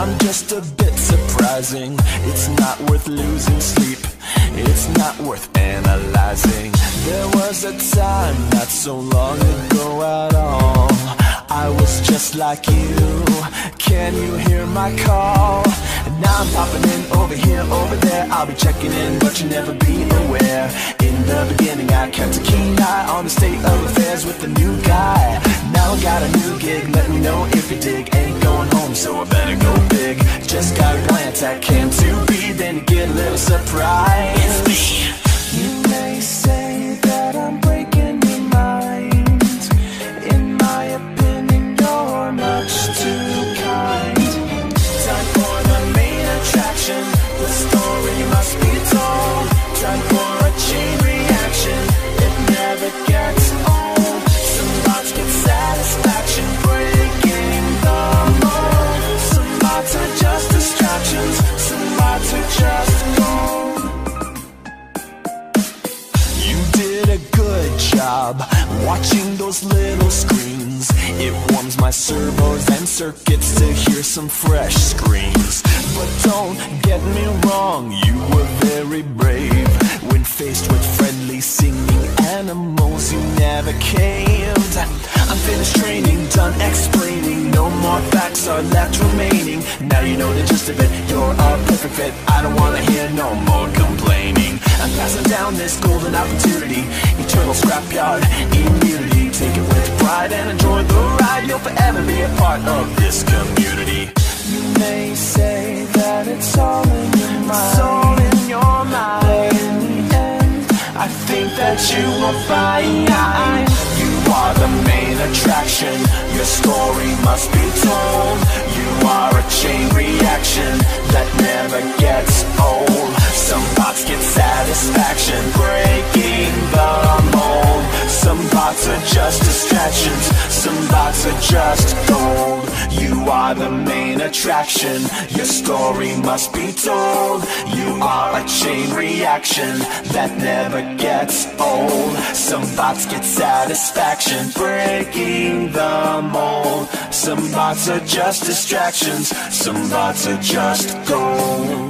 I'm just a bit surprising. It's not worth losing sleep, it's not worth analyzing. There was a time not so long ago at all, I was just like you. Can you hear my call? And now I'm popping in over here, over there. I'll be checking in, but you'll never be aware. In the beginning I kept a keen eye on the state of affairs with the new guy. Now I got a new gig, let me know if you dig. Ain't going home, so I better go big. Just got a glance at Cam to be, then you get a little surprise. It's me. You may say that I'm breaking your mind. In my opinion, you're much too kind. Time for the main attraction, the story must be told. Time for a chain reaction, it never gets old. Some thoughts get satisfaction, breaking the mold. Some thoughts are just distractions, some thoughts are just gold. You did a good job watching those little screens. It warms my servos and circuits to hear some fresh screams. But don't get me wrong, you were very brave. When faced with friendly singing animals, you never caved. I'm finished training, done explaining. No more facts are left remaining. Now you know the gist of it, you're a perfect fit. I don't wanna hear no more complaining. I'm passing down this golden opportunity, eternal scrapyard immunity. Take it with pride and enjoy the ride. You'll forever be a part of this community. You may say that it's all in your mind, it's all in your mind. But in the end, I think that you will find you are the main attraction. Your story must be told. You are a chain reaction that never gets old. Some thoughts get satisfaction, breaking the mold. Some thoughts are just distractions, some thoughts are just gold. You are the main attraction, your story must be told. You are a chain reaction that never gets old. Some thoughts get satisfaction, breaking the mold. Some thoughts are just distractions, some thoughts are just gold.